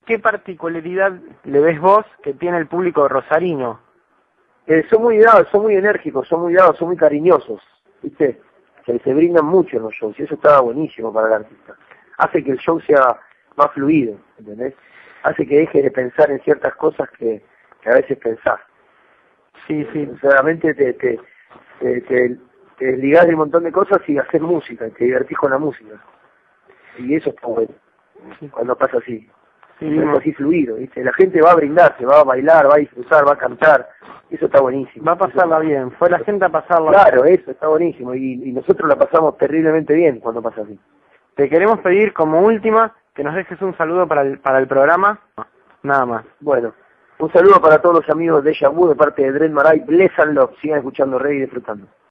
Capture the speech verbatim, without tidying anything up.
¿Qué particularidad le ves vos que tiene el público rosarino? Eh, son muy dados, son muy enérgicos, son muy dados, son muy cariñosos, ¿viste? Que se brindan mucho en los shows y eso está buenísimo para el artista. Hace que el show sea más fluido, ¿entendés? Hace que dejes de pensar en ciertas cosas que, que a veces pensás. Sí, sí. Solamente te, te, te, te, te desligás de un montón de cosas y haces música, te divertís con la música. Y eso está bueno, sí. Cuando pasa así. Sí, es así fluido, ¿viste? La gente va a brindarse, va a bailar, va a disfrutar, va a cantar. Eso está buenísimo. Va a pasarla eso, bien, fue la gente a pasarla Claro, bien. Eso está buenísimo. Y, y nosotros la pasamos terriblemente bien cuando pasa así. Te queremos pedir como última que nos dejes un saludo para el, para el programa. Nada más. Bueno, un saludo para todos los amigos de Déjà Vu de parte de Dred Maray. Bless and Love. Sigan escuchando Rey y disfrutando.